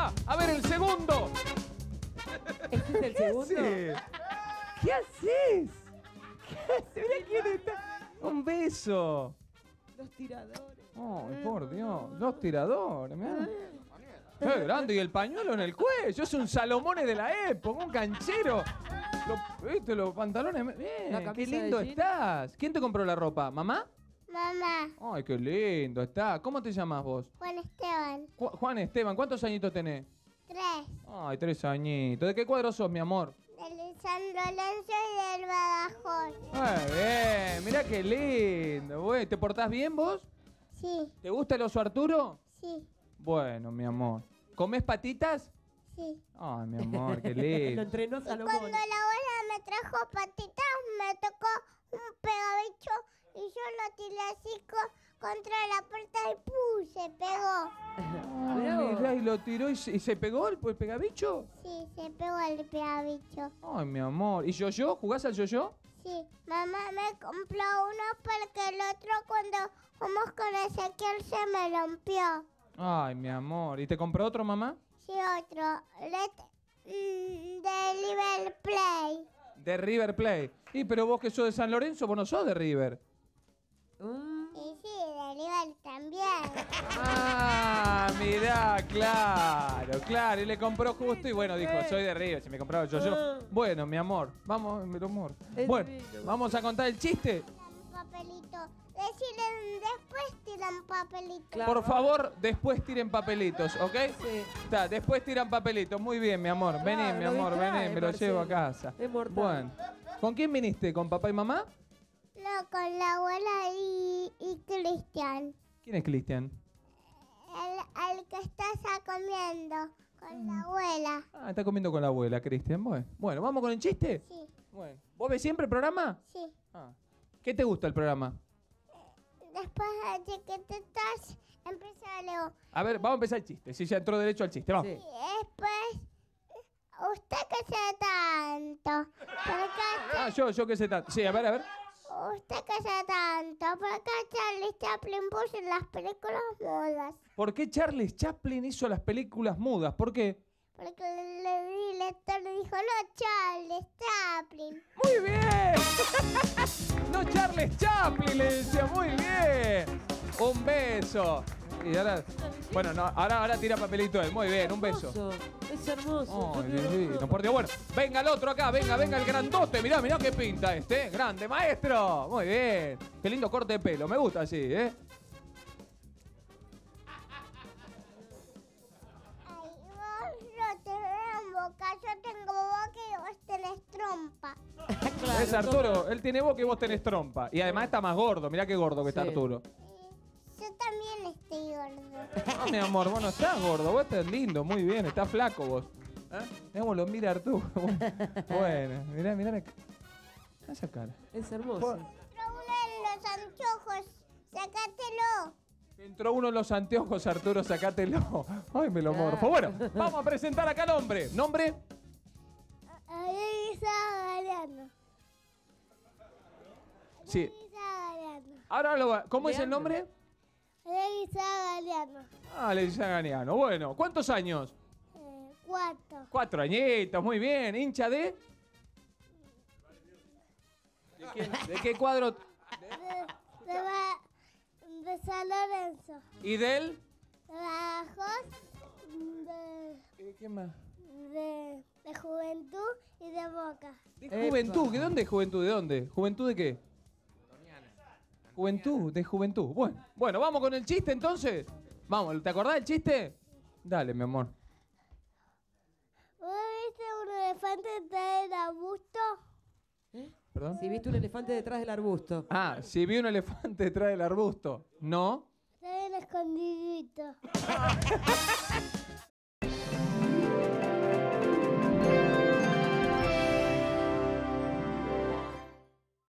está. A ver, el segundo. ¿Este es el segundo? ¿Qué haces? ¿Qué haces? Mira quién está. Un beso. Los tiradores. Ay, por Dios. Dos tiradores, mirá. ¡Qué grande! Y el pañuelo en el cuello. Es un Salomone de la época, un canchero. ¿Viste los pantalones? La Bien, camisa qué de lindo jean. estás. ¿Quién te compró la ropa? ¿Mamá? Mamá, Ay, qué lindo está. ¿Cómo te llamas vos? Juan Esteban, Juan Esteban, ¿cuántos añitos tenés? 3. Ay, 3 añitos. ¿De qué cuadro sos, mi amor? Del San Lorenzo y del Badajoz. Ay, bien, mirá qué lindo. Güey, ¿te portás bien vos? Sí, ¿Te gusta el oso Arturo? sí, Bueno, mi amor. ¿Comés patitas? sí. Ay, mi amor, qué Lo lindo. entrenó Cuando la Salomón. abuela me trajo patitas, me tocó un pegabicho y yo lo tiré así contra la puerta y ¡pum! Se pegó. Mirá vos. Mirá, y lo tiró y se pegó el pegabicho. Sí, se pegó el pegabicho. Ay, mi amor. ¿Y yo-yo? ¿Jugás al yo-yo? Sí, mamá me compró uno porque el otro cuando fuimos con Ezequiel se me rompió. Ay, mi amor. ¿Y te compró otro, mamá? Sí, otro. De Liver Play. De River Plate. Y pero vos que sos de San Lorenzo, vos no sos de River. Y sí, de Liver también. Ah, mirá, claro, claro. Y le compró justo y bueno, dijo, soy de River, si me compraba yo. Bueno, mi amor, vamos, mi amor. Es Bueno, divino. vamos a contar el chiste. Un papelito. Decirle después tiran papelito. Claro. Por favor, después tiren papelitos, ¿ok? Sí. Está, después tiran papelitos. Muy bien, mi amor. Vení, Claro, mi lo amor, distrae, vení, me lo Marcelo. llevo a casa. Es mortal. Bueno, ¿con quién viniste? ¿Con papá y mamá? No, con la abuela y Cristian. ¿Quién es Cristian? El que estás comiendo. Con la abuela. Ah, está comiendo con la abuela, Cristian. Bueno, ¿vamos con el chiste? Sí, Bueno. ¿Vos ves siempre el programa? sí. Ah. ¿Qué te gusta el programa? Después de que te estás, empieza Leo. A ver, vamos a empezar el chiste. Si ya entró derecho al chiste, vamos. Sí. Y después, usted que sé tanto. Porque Ah, yo qué sé tanto. Sí, a ver. usted que sé tanto. Porque Charlie Chaplin puso en las películas mudas. ¿Por qué Charles Chaplin hizo las películas mudas? ¿Por qué? Porque el director le dijo, no, Charlie Chaplin. ¡Muy bien! No Charles Chaplin, le decía, muy bien. Un beso. Y ahora, bueno, no, ahora tira papelito él. Muy bien, un beso. Hermoso. Es hermoso. Ay, Yo quiero divino, uno. por Dios. Bueno, venga el otro acá, venga el grandote. Mirá qué pinta este. Grande, maestro. Muy bien. Qué lindo corte de pelo, me gusta así, ¿eh? Ay, vos no tenés boca, yo tengo boca y vos tenés trompa. Claro, Es Arturo, él tiene boca y vos tenés trompa. Y además está más gordo, mirá qué gordo que está Sí. Arturo. Yo también estoy gordo. No, mi amor, vos no estás gordo, vos estás lindo, muy bien, estás flaco vos. Mirá cómo lo mira Arturo. Bueno, mirá esa cara. Es hermoso. Pero uno en los anteojos, sácatelo. Entró uno en los anteojos, Arturo, sacátelo. Ay, me lo morfo. Bueno, vamos a presentar acá al hombre. ¿Nombre? Elisa Galeano. Sí. Elisa Galeano. Ahora ¿cómo es el Leandro. nombre? Elisa Galeano. Ah, le dice Ganiano. Bueno, ¿cuántos años? 4. 4 añitos, muy bien. ¿Hincha de? ¿De qué cuadro? De San Lorenzo. ¿Y del? De Badajoz. ¿Qué más? De Juventud y de Boca. De Juventud. ¿De dónde es Juventud? ¿De dónde? ¿Juventud de qué? Juventud, de Juventud. Bueno, vamos con el chiste entonces. Vamos, ¿te acordás del chiste? Dale, mi amor. ¿Vos viste un elefante detrás del arbusto? ¿Perdón? Si viste un elefante detrás del arbusto. Ah, si vi un elefante detrás del arbusto. ¿No? Está bien escondidito.